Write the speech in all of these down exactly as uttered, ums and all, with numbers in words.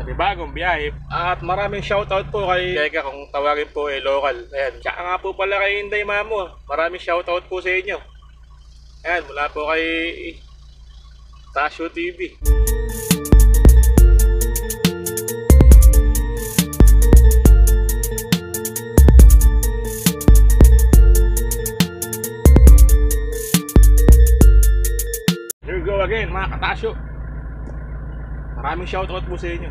panibagong biyahe. At maraming shoutout po kay Teka kung tawagin po eh local. Ayan, tsaka nga po pala kay Inday Mamo. Maraming shoutout po sa inyo. Ayan, mula po kay Tasyo T V. Here we go again mga katasyo. Maraming shoutout po sa inyo.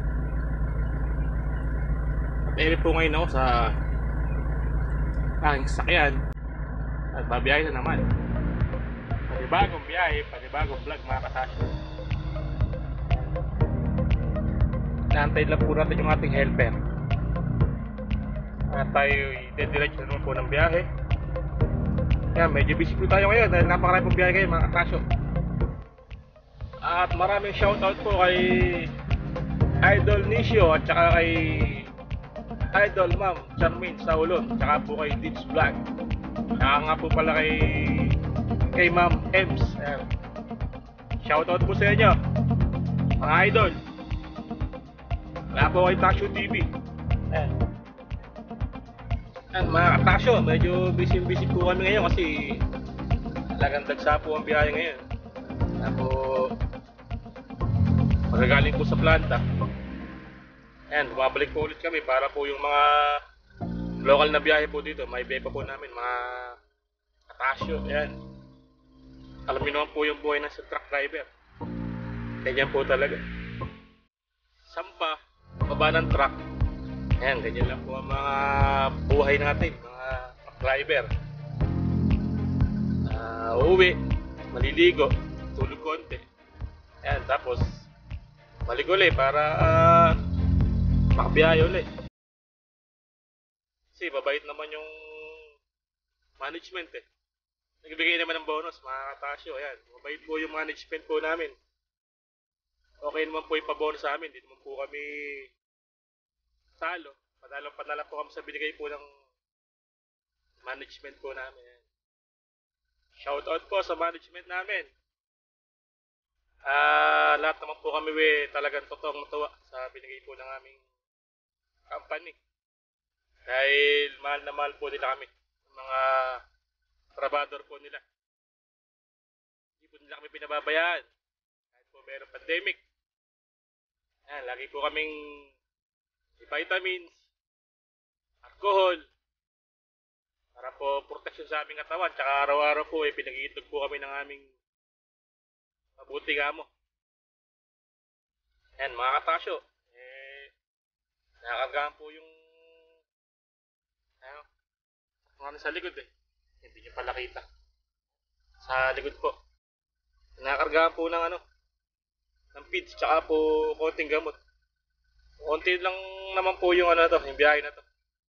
At edit po ngayon ako sa aking sasakyan. At babiyahe na naman. Panibagong biyahe, panibagong vlog mga katasyo. Naantay lang po natin yung ating helper. At tayo i-dediretso naman po ng biyahe. Kaya medyo busy po tayo ngayon dahil napakarami pong biyahe kayo mga katasyo. At maraming shoutout po kay Idol Nisio at saka kay Idol Ma'am Charmaine Saulon, saka po kay Dips Vlog, saka nga po pala kay kay Ma'am Ems. Ayan. Shoutout po sa inyo mga idol. Wala po kay Tasyo T V. Ayan. Ayan mga katasyo, medyo busy busy po kami ngayon kasi talagang dagsa po ang biyahe ngayon. Ako magagaling po sa planta. Ayan, bumabalik po ulit kami para po yung mga local na biyahe po dito, may bepa po namin, mga katasyo. Ayan, alam niyo naman po yung buhay ng sa truck driver. Ganyan po talaga. Sampa, baba ng truck. Ayan, ganyan lang po ang mga buhay natin, mga truck driver. uh, Uuwi, maliligo, tulog konti. Ayan, tapos balik ulit para uh, makabiyahe ulit. Kasi babait naman yung management eh. Nagbigay naman ng bonus mga katasyo. Ayan, mabait po yung management po namin. Okay naman po yung pabonus sa amin. Hindi naman po kami talo. Padalang padala po kami sa binigay po ng management po namin. Ayan. Shoutout po sa management namin. Ah, uh, lahat naman po kami we, talagang totoong matuwa sa binigay po ng aming company. Dahil mahal na mahal po nila kami, mga trabador po nila. Hindi po nila kami pinababayaan. Kahit po mayroong pandemic. Ayan, lagi po kaming vitamins, alcohol, para po protection sa aming katawan. Tsaka araw-araw po eh, pinag-iitog po kami ng aming mabuti nga mo. Ayan mga katasyo, eh, nakakargaan po yung ano, ano sa likod eh. Hindi nyo pala kita. Sa likod po. Nakakargaan po ng ano, ng feeds, tsaka po konting gamot. Konti lang naman po yung ano to, yung biyahe na to.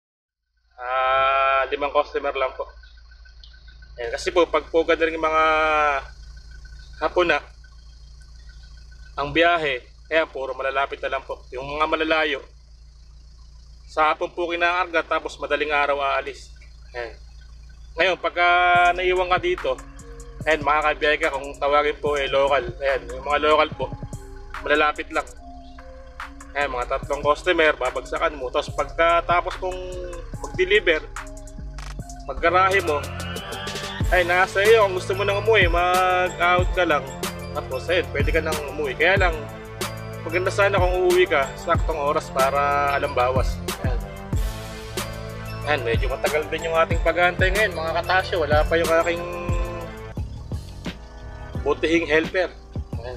Ah, limang customer lang po. Ayan, kasi po pag po ganda rin yung mga hapon na ang biyahe, kaya puro malalapit na lang po. Yung mga malalayo, sa hapon po kinakarga tapos madaling araw aalis. Ayan. Ngayon, pagka naiwan ka dito, ayan, makakabiyahe ka kung tawagin po eh local. Ayan, yung mga local po, malalapit lang. Ayan, mga tatlong customer, babagsakan mo. Tapos pagkatapos kong mag-deliver, pag-garahe mo, ay nasa iyo, kung gusto mo nang umuwi, mag-out ka lang. Tapos ayun, pwede ka nang umuwi. Kaya lang, maganda sana kung uuwi ka, saktong oras para alam bawas. Ayan. Ayan, medyo matagal din yung ating paghahantay ngayon mga katasyo. Wala pa yung aking butihing helper. Ayan.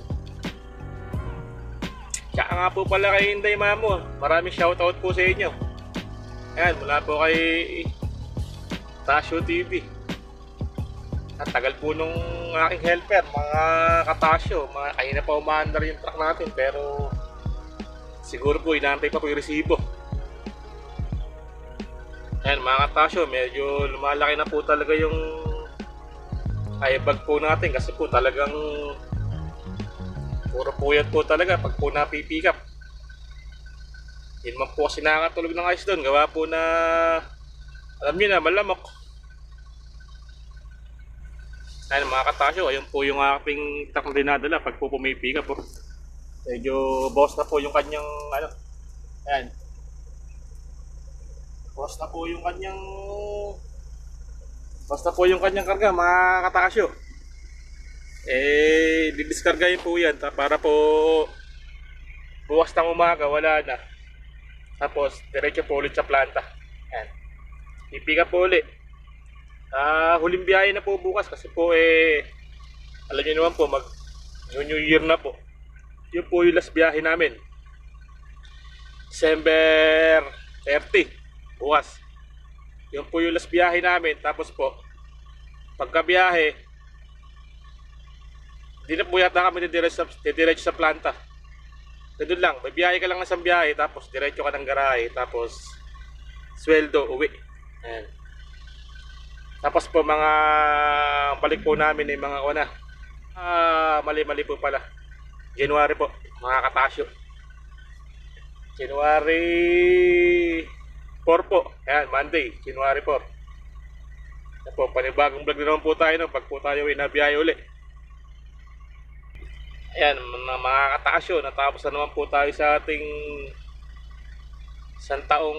Tsaka nga po pala kay Inday Mamo. Maraming shoutout po sa inyo. Ayan, mula po kay Tasyo T V. At tagal po nung aking helper, mga katasyo, mga kanina pa umaandar yung truck natin, pero siguro po inaantay pa po yung resibo. Ayan mga katasyo, medyo lumalaki na po talaga yung airbag po natin kasi po talagang puro puyat po talaga pag po napipick up. Hindi man po kasi nakakatulog ng ayos doon, gawa po na alam niyo na, malamok. Ayan mga katasyo, ayun po yung aking truck na dinadala pag po pumipick up po. Medyo bawas na po yung kanyang ano. Ayan. Bawas na po yung kanyang bawas na po yung kanyang karga mga katakasyo. Eh, didiskargahin po yan para po bukas ng umaga wala na. Tapos diretso po ulit sa planta. Ayan. Ipiga po ulit. Ah, huling biyahe na po bukas kasi po eh alam niyo naman po mag New Year na po. Yun po yung last biyahe namin. December thirty bukas. Yun po yung last biyahe namin. Tapos po pagka biyahe hindi na po yata kami didiretso sa, didiretso sa planta. Ganun lang, may biyahe ka lang ng isang biyahe tapos diretso ka ng garahe tapos sweldo, uwi. Ayan. Tapos po mga balik po namin ay mga una. Ah, mali-mali po pala. January po, mga katasyo. January four po. Ayan, Monday, January four. Ayan po, panibagong vlog na naman po tayo no, pag po tayo ay nabiyahe uli. Ayan, mga katasyo, natapos na naman po tayo sa ating isang taong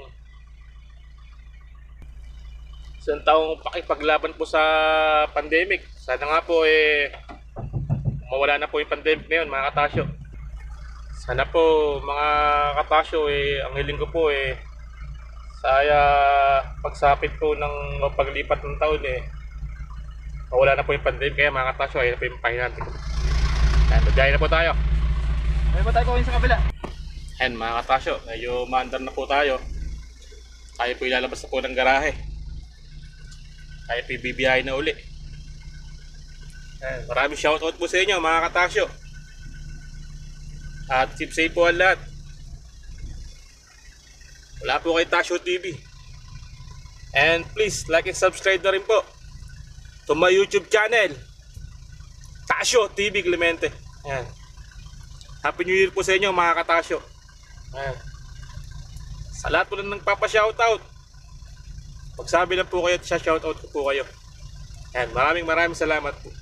isang taong pakipaglaban po sa pandemic. Sana nga po eh mawala na po yung pandemic na yun mga katasyo. Sana po mga katasyo eh ang hiling ko po eh saya pagsapit po ng paglipat ng taon eh mawala na po yung pandemic. Kaya mga katasyo ayun na po yung pahinanti ko. Ayan, magbiyahe na po tayo. May ba tayo kuhin sa kabila? Ayan mga katasyo, medyo maandar na po tayo. Tayo po ilalabas na po ng garahe. Tayo po ibibiyahe na uli. Ayan, maraming shoutout po sa inyo mga katasyo. At keep safe po ang lahat. Wala po kay Tasyo T V. And please like and subscribe na rin po to my YouTube channel Tasyo T V Clemente. Ayan. Happy New Year po sa inyo mga katasyo. Ayan. Sa lahat po na nagpapa-shoutout, magsabi lang po kayo at siya shoutout ko po kayo. Ayan. Maraming maraming salamat po.